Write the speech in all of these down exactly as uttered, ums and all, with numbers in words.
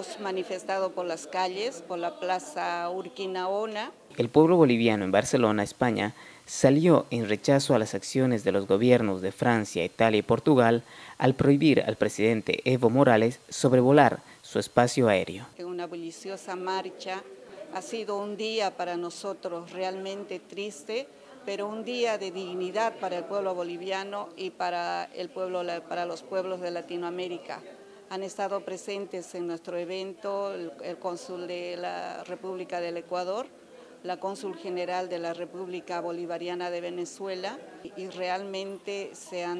hemos manifestado por las calles, por la Plaza Urquinaona. El pueblo boliviano en Barcelona, España, salió en rechazo a las acciones de los gobiernos de Francia, Italia y Portugal al prohibir al presidente Evo Morales sobrevolar su espacio aéreo. Una bulliciosa marcha. Ha sido un día para nosotros realmente triste, pero un día de dignidad para el pueblo boliviano y para, el pueblo, para los pueblos de Latinoamérica. Han estado presentes en nuestro evento el, el cónsul de la República del Ecuador, la cónsul general de la República Bolivariana de Venezuela, y realmente se han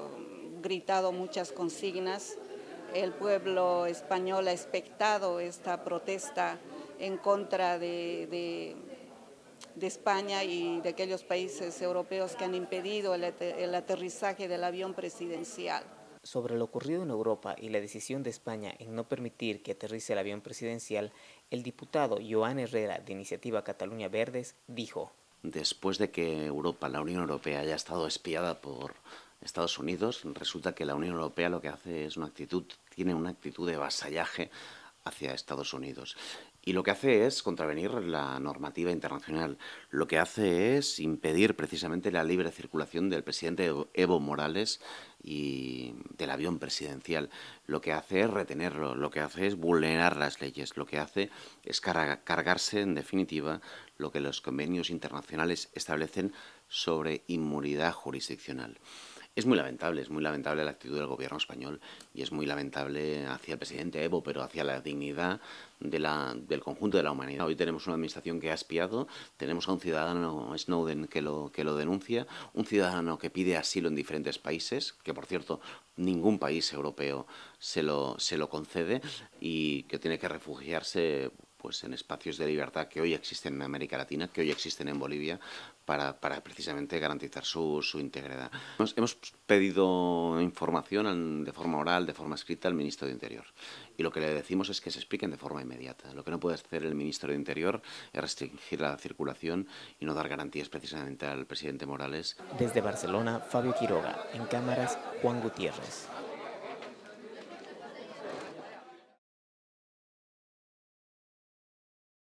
gritado muchas consignas. El pueblo español ha expectado esta protesta en contra de, de, de España y de aquellos países europeos que han impedido el, el aterrizaje del avión presidencial. Sobre lo ocurrido en Europa y la decisión de España en no permitir que aterrice el avión presidencial, el diputado Joan Herrera, de Iniciativa Cataluña Verdes, dijo: después de que Europa, la Unión Europea, haya estado espiada por Estados Unidos, resulta que la Unión Europea lo que hace es una actitud, tiene una actitud de vasallaje hacia Estados Unidos. Y lo que hace es contravenir la normativa internacional. Lo que hace es impedir precisamente la libre circulación del presidente Evo Morales y del avión presidencial. Lo que hace es retenerlo, lo que hace es vulnerar las leyes, lo que hace es cargarse, en definitiva, lo que los convenios internacionales establecen sobre inmunidad jurisdiccional. Es muy lamentable, es muy lamentable la actitud del gobierno español y es muy lamentable hacia el presidente Evo, pero hacia la dignidad de la, del conjunto de la humanidad. Hoy tenemos una administración que ha espiado, tenemos a un ciudadano, Snowden, que lo, que lo denuncia, un ciudadano que pide asilo en diferentes países, que por cierto ningún país europeo se lo, se lo concede, y que tiene que refugiarse pues en espacios de libertad que hoy existen en América Latina, que hoy existen en Bolivia, para, para precisamente garantizar su, su integridad. Hemos, hemos pedido información de forma oral, de forma escrita, al ministro de Interior. Y lo que le decimos es que se expliquen de forma inmediata. Lo que no puede hacer el ministro de Interior es restringir la circulación y no dar garantías precisamente al presidente Morales. Desde Barcelona, Fabio Quiroga. En cámaras, Juan Gutiérrez.